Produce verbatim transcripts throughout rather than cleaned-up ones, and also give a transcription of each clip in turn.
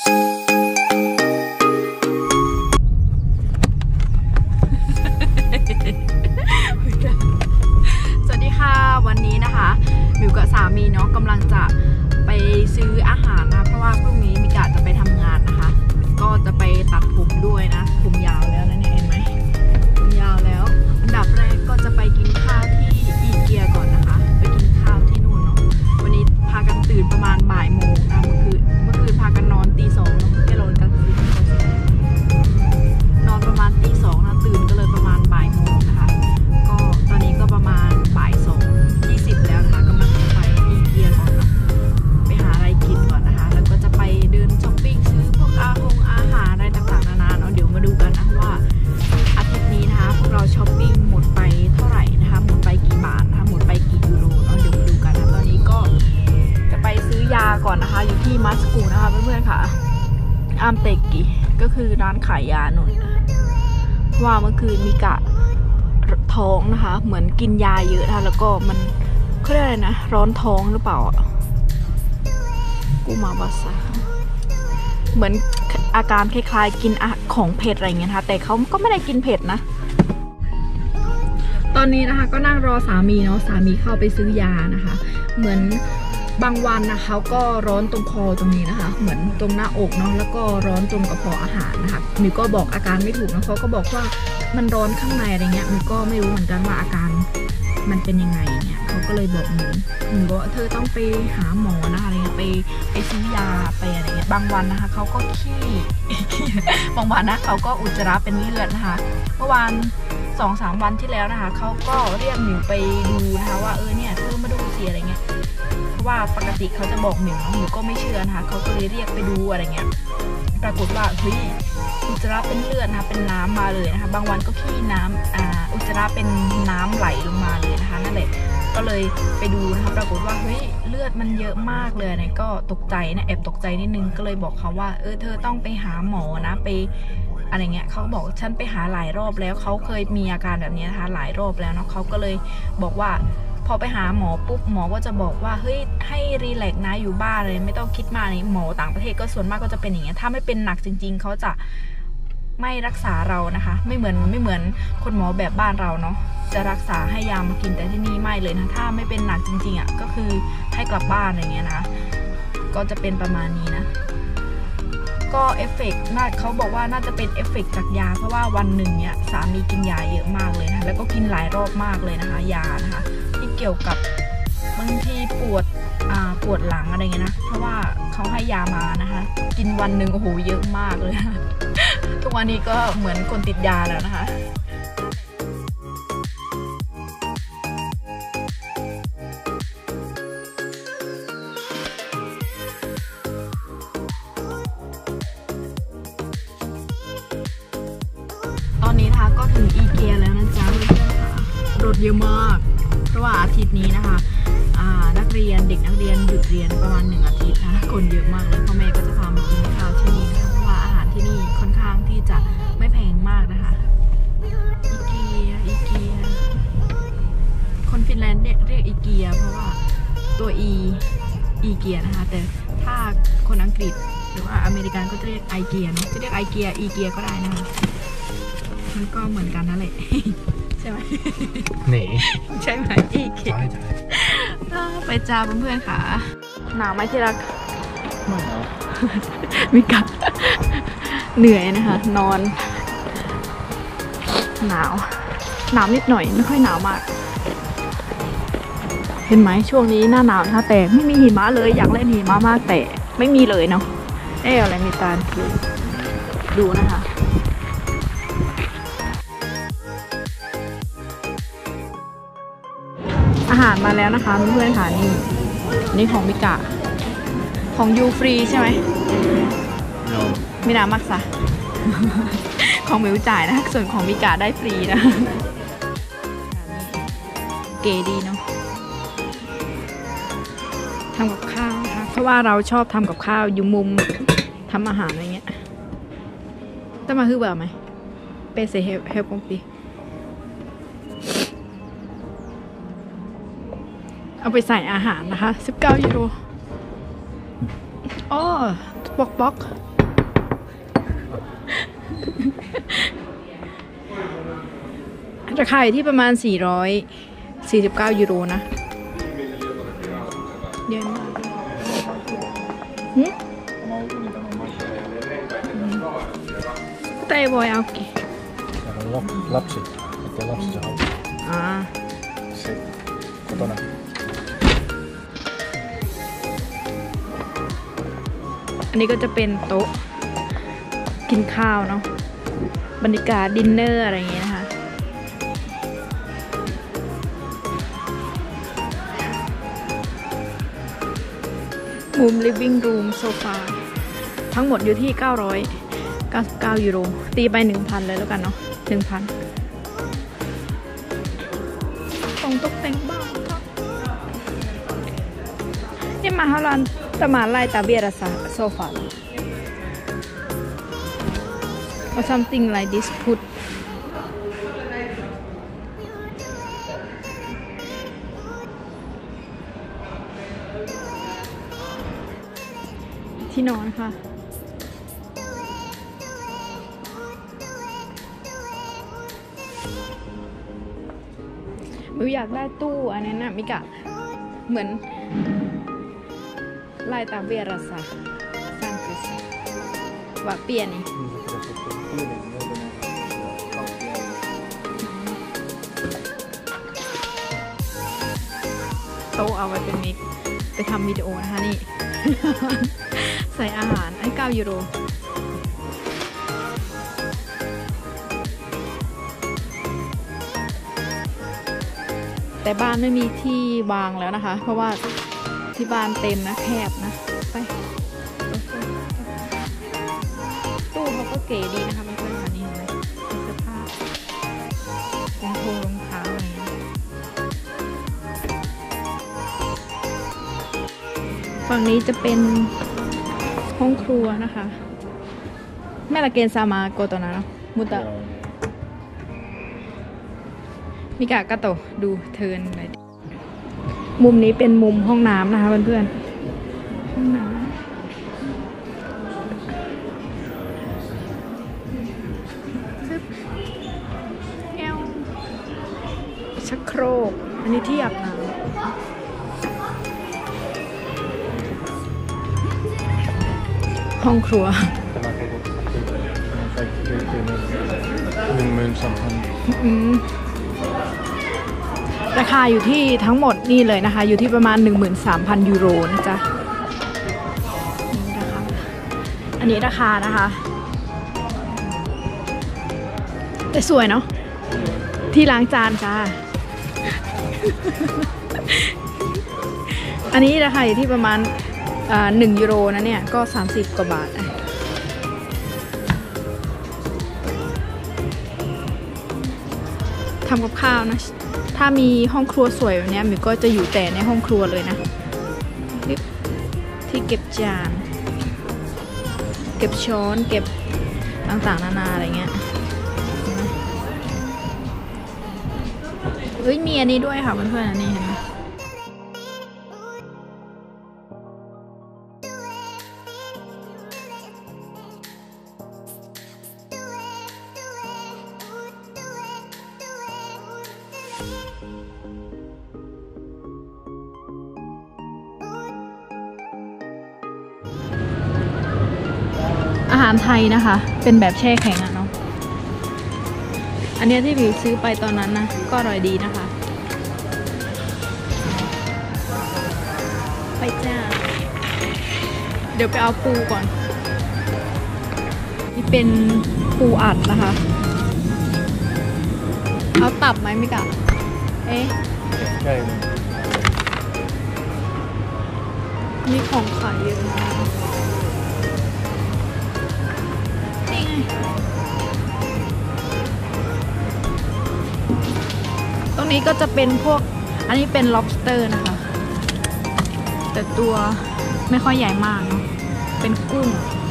สวัสดีค่ะวันนี้นะคะมิวกับสามีเนาะกำลังจะไปซื้ออาหารนะเพราะว่าพรุ่งนี้มิกะจะไปทำงานนะคะก็จะไปตัดผมด้วยนะผมยาวแล้วนะเนี่ยเห็นไหมผมยาวแล้วอันดับแรกก็จะไปกินข้าวที่อีเกียก่อนนะคะไปกินข้าวที่นู่นเนาะวันนี้พากันตื่นประมาณบ่ายโมงนะเมื่อคืนเมื่อคืนพากันนอนตีสองเนาะแค่นอนกลางคืนนอนประมาณตีสองนะตื่นก็เลยประมาณบ่ายโมงนะคะก็ตอนนี้ก็ประมาณบ่ายสองยี่สิบแล้วนะคะกำลังจะไปอีเกียก่อนนะไปหาอะไรกินก่อนนะคะแล้วก็จะไปเดินช้อปปิ้งซื้อพวกอาหงอาหารอะไรต่างๆนานาเนาะเดี๋ยวมาดูกันนะว่าอาทิตย์นี้นะคะพวกเราช้อปปิ้งหมดไปเท่าไหร่นะคะหมดไปกี่บาทนะคะหมดไปกี่ยูโรเนาะเดี๋ยวมาดูกันนะตอนนี้ก็จะไปซื้อยาก่อนนะคะอยู่ที่มัสกูนะคะเพื่อนๆค่ะอามเตกิก็คือร้านขายยาหนุนว่าเมื่อคืนมิกะท้องนะคะเหมือนกินยาเยอะนะคะแล้วก็มันเขาเรียกอะไรนะร้อนท้องหรือเปล่าอ่ะกูมาบาซาเหมือนอาการคล้ายๆกินของเผ็ดอะไรเงี้ยนะคะแต่เขาก็ไม่ได้กินเผ็ดนะตอนนี้นะคะก็นั่งรอสามีเนาะสามีเข้าไปซื้อยานะคะเหมือนบางวันนะเขาก็ร้อนตรงคอตรงนี้นะคะเหมือนตรงหน้าอกเนาะแล้วก็ร้อนตรงกระเพาะอาหารนะคะมิวก็บอกอาการไม่ถูกนะเขาก็บอกว่ามันร้อนข้างในอะไรเงี้ยมิวก็ไม่รู้เหมือนกันว่าอาการมันเป็นยังไงเนี่ยเขาก็เลยบอกหนูหนูว่าเธอต้องไปหาหมอนะคะอะไรเงี้ยไปไปซื้อยาไปอะไรเงี้ยบางวันนะคะเขาก็ขี้บางวันนะเขาก็อุจจาระเป็นเลือดนะคะเมื่อวานสองสามวันที่แล้วนะคะเขาก็เรียกหนูไปดูนะคะว่าเออเนี่ยเธอมาดูสิอะไรเงี้ยเพราะว่าปกติเขาจะบอกหนูหนูก็ไม่เชื่อนะคะเขาก็เลยเรียกไปดูอะไรเงี้ยปรากฏว่าเฮ้ยอุจจาระเป็นเลือดนะคะเป็นน้ำมาเลยนะคะบางวันก็ขี้น้ำอ่าอุจจาระเป็นน้ำไหลลงมาเลยนะคะนั่นแหละก็เลยไปดูนะคะปรากฏว่าเฮ้ยเลือดมันเยอะมากเลยนะก็ตกใจนะแอบตกใจนิดนึงก็เลยบอกเขาว่าเออเธอต้องไปหาหมอนะไปอะไรเงี้ยเขาบอกฉันไปหาหลายรอบแล้วเขาเคยมีอาการแบบนี้นะคะหลายรอบแล้วเนาะเขาก็เลยบอกว่าพอไปหาหมอปุ๊บหมอก็จะบอกว่าเฮ้ยให้รีแลกซ์นะอยู่บ้านเลยไม่ต้องคิดมากนี่หมอต่างประเทศก็ส่วนมากก็จะเป็นอย่างเงี้ยถ้าไม่เป็นหนักจริงๆเขาจะไม่รักษาเรานะคะไม่เหมือนไม่เหมือนคนหมอแบบบ้านเราเนาะจะรักษาให้ยามากินแต่ที่นี่ไม่เลยนะถ้าไม่เป็นหนักจริงๆอ่ะก็คือให้กลับบ้านอะไรเงี้ยนะก็จะเป็นประมาณนี้นะก็เอฟเฟกต์น่าเขาบอกว่าน่าจะเป็นเอฟเฟกต์จากยาเพราะว่าวันหนึ่งเนี่ยสามีกินยาเยอะมากเลยนะแล้วก็กินหลายรอบมากเลยนะคะยานะคะที่เกี่ยวกับบางทีปวดอ่าปวดหลังอะไรเงี้ยนะเพราะว่าเขาให้ยามานะคะกินวันหนึ่งโอ้โหเยอะมากเลยนะทุกวันนี้ก็เหมือนคนติดยาแล้วนะคะตอนนี้นะคะก็ถึงอีเกียแล้วนะจ๊ะเพื่อนๆค่ะรถเยอะมากเพราะว่าอาทิตย์นี้นะคะนักเรียนเด็กนักเรียนหยุดเรียนประมาณหนึ่งอาทิตย์นะคนเยอะมากเลยพ่อแม่ก็จะพามากินข้าวที่นี่นะคะเพราะว่าอาหารที่นี่ค่อนข้างที่จะไม่แพงมากนะคะอีเกียอีเกียคนฟินแลนด์เรียกเรียกอีเกียเพราะว่าตัวอีอีเกียนะคะแต่ถ้าคนอังกฤษหรือว่าอเมริกันก็จะเรียกไอเกียนะจะเรียกไอเกียอีเกียก็ได้นะคะมันก็เหมือนกันนั่นแหละใช่ไหมหนีใช่ไหมอีกไปจ้าเพื่อนๆค่ะหนาวไหมที่รักหนาวมิกะเหนื่อยนะคะนอนหนาวหนาวนิดหน่อยไม่ค่อยหนาวมากเห็นไหมช่วงนี้หน้าหนาวนะคะแต่ไม่มีหิมะเลยอยากเล่นหิมะมากแต่ไม่มีเลยเนาะเอ๊ะอะไรมีตาดูดูนะคะอาหารมาแล้วนะคะเพื่อนๆค่ะนี่นี่ของมิกะของยูฟรีใช่ไหมมินามักซะของมิวจ่ายนะส่วนของมิกะได้ฟรีนะเก๋ดีเนาะทำกับข้าวนะคะเพราะว่าเราชอบทำกับข้าวอยู่มุมทำอาหารอะไรเงี้ยแต่มาคือแบบไหมเปเซเฮลเฮลปงปีเอาไปใส่อาหารนะคะสิบเก้ายูโรอ๋อปอกปอกราคาอยู่ที่ประมาณสี่ร้อยสี่สิบเก้ายูโรนะเยอะมากหืมไต้บอยเอากี่ lapsi ettei lapsi saa olla อ่า se kotona อันนี้ก็จะเป็นโต๊ะกินข้าวเนาะบรรยากาศดินเนอร์อะไรอย่างเงี้ยนะคะมุม living room โซฟาทั้งหมดอยู่ที่เก้าร้อยเก้าสิบเก้ายูโรตีไป หนึ่งพัน เลยแล้วกันเนาะ หนึ่งพัน ของตกแต่งบ้านครับนี่มาฮาลันประมาณไล่ตาเบียร์โซฟา or something like this putที่นอนค่ะมิวอยากได้ตู้อันนั้นนะมิกะเหมือนลายตาเบียราซาซันกุสว่าเปียนี่โต๊ะเอาไว้เป็นมิกไปทำวิดีโอนะคะนี่ ใส่อาหารไอ้เก้ายูโรแต่บ้านไม่มีที่วางแล้วนะคะเพราะว่าที่บ้านเต็มนะแคบนะไปตู้เขาก็เก๋ดีนะคะมันเป็นแบบนี้เห็นไหมเสื้อผ้ารองเท้ารองเท้าอะไรอย่างเงี้ยฝั่งนี้จะเป็นห้องครัวนะคะแม่ละเกนซามาโกโตนะเนาะมุตะมิกะกะโตดูเทิร์นเลยมุมนี้เป็นมุมห้องน้ำนะคะเพื่อนๆห้องน้ำซึบแอวชักโครกอันนี้ที่อาบน้ำห้องครัวราคาอยู่ที่ทั้งหมดนี่เลยนะคะอยู่ที่ประมาณ หนึ่งหมื่นสามพัน ยูโรนะจ๊ะนี่นะคะอันนี้ราคานะคะแต่สวยเนาะที่ล้างจานจ้า อันนี้ราคาอยู่ที่ประมาณหนึ่งยูโรนะเนี่ยก็สามสิบกว่าบาททำกับข้าวนะถ้ามีห้องครัวสวยแบบนี้มิวก็จะอยู่แต่ในห้องครัวเลยนะที่เก็บจานเก็บช้อนเก็บต่างๆนานาอะไรเงี้ยเฮ้ยมีอันนี้ด้วยค่ะเพื่อนๆอันนี้เห็นไหมอาหารไทยนะคะเป็นแบบแช่แข็งอะเนาะอันนี้ที่บิวซื้อไปตอนนั้นนะก็อร่อยดีนะคะไปจ้าเดี๋ยวไปเอาปูก่อนนี่เป็นปูอัดนะคะเอาตับไหมมิกะเอ๊ะใช่มีของขายเยอะมากตรงนี้ก็จะเป็นพวกอันนี้เป็น lobster นะคะแต่ตัวไม่ค่อยใหญ่มากเนาะเป็นกุ้ง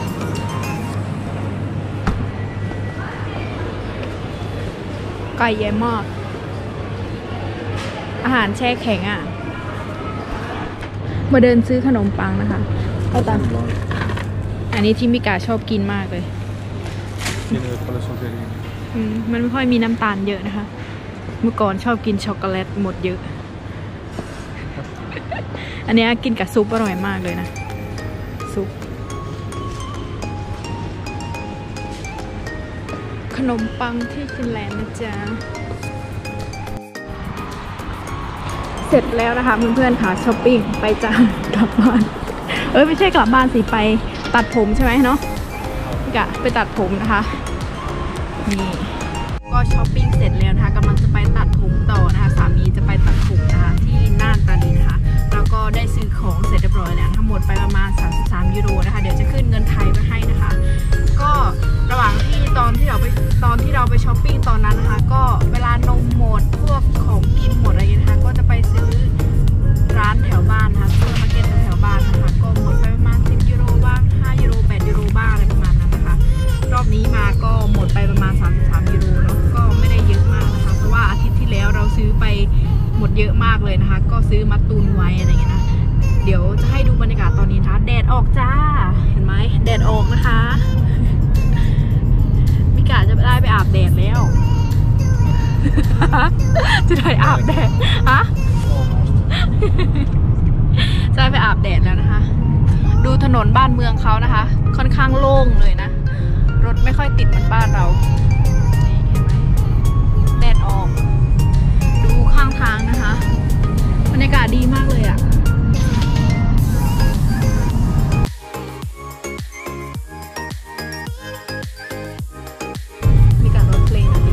ไก่ใหญ่มากอาหารแช่แข็งอ่ะมาเดินซื้อขนมปังนะคะเอาตามอันนี้ที่มิกาชอบกินมากเลย tiene para soldering. อืมมันไม่ค่อยมีน้ำตาลเยอะนะคะ เมื่อก่อนชอบกินช็อกโกแลตหมดเยอะ อันนี้กินกับซุปอร่อยมากเลยนะซุปขนมปังที่ฟินแลนด์นะจ๊ะเสร็จแล้วนะคะเพื่อนๆค่ะช้อปปิ้งไปจ้ากลับบ้านเอ้ยไม่ใช่กลับบ้านสิไปตัดผมใช่ไหมเนาะพี่กะไปตัดผมนะคะนี่ก็ช้อปปิ้งเสร็จแล้วนะคะกำลังจะไปตัดผมต่อนะคะสามีจะไปตัดผมนะคะที่น่านตานีนะคะแล้วก็ได้ซื้อของเสร็จเรียบร้อยแล้วทั้งหมดไปประมาณสามสิบสามยูโรนะคะเดี๋ยวจะขึ้นเงินไทยไปให้นะคะก็ระหว่างที่ตอนที่เราไปตอนที่เราไปช้อปปิ้งตอนนั้นนะคะก็เวลานมหมดพวกของกินหมดอะไรอย่างนี้นะคะก็จะไปซื้อร้านแถวบ้านนะคะซูเปอร์มาร์เก็ตแถวบ้านนะคะก็หมดไปประมาณสิบยูโรบ้างห้ายูโรแปดยูโรบ้างอะไรประมาณนั้นนะคะรอบนี้มาก็หมดไปประมาณสามสิบสามยูโรเนาะก็ไม่ได้เยอะมากนะคะเพราะว่าอาทิตย์ที่แล้วเราซื้อไปหมดเยอะมากเลยนะคะก็ซื้อมาตุนไว้อะไรอย่างเงี้ยนะเดี๋ยวจะให้ดูบรรยากาศตอนนี้นะคะแดดออกจ้าเห็นไหมแดดออกนะคะมิกะจะได้ไปอาบแดดแล้ว จะได้อาบแดดฮะ จะได้ไปอาบแดดแล้วนะคะดูถนนบ้านเมืองเขานะคะค่อนข้างโล่งเลยนะรถไม่ค่อยติดเหมือนบ้านเรานี่เห็นไหมแดดออกดูข้างทางนะคะบรรยากาศดีมากเลยอ่ะมีการรถเพลงนะ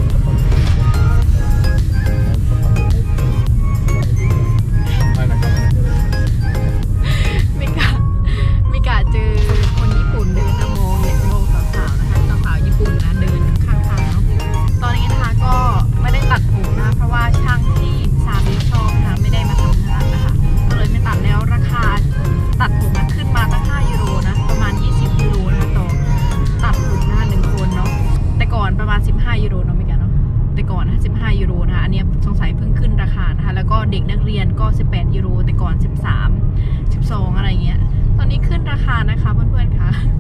มิกะมิกะเจอคนญี่ปุ่นเดินนะมองเนี่ยมองสาวๆนะคะสาวๆญี่ปุ่นนะเดินข้างทางเนาะตอนนี้นะคะก็ไม่ได้ตัดผมนะเพราะว่าช่างที่สามีชอบนะคะไม่ได้มาทำงานนะคะก็เลยไม่ตัดแล้วราคาตัดผมนะขึ้นมาตั้งห้ายูโรนะประมาณยี่สิบยูโรนะคะต่อตัดผมนะคะหนึ่งคนเนาะแต่ก่อนประมาณสิบห้ายูโรเนาะมิกะเนาะแต่ก่อนนะสิบห้ายูโรนะคะอันนี้สงสัยเพิ่งขึ้นราคานะคะแล้วก็เด็กนักเรียนก็สิบแปดยูโรแต่ก่อนสิบสาม สิบสองอะไรเงี้ยตอนนี้ขึ้นราคานะคะเพื่อนๆค่ะ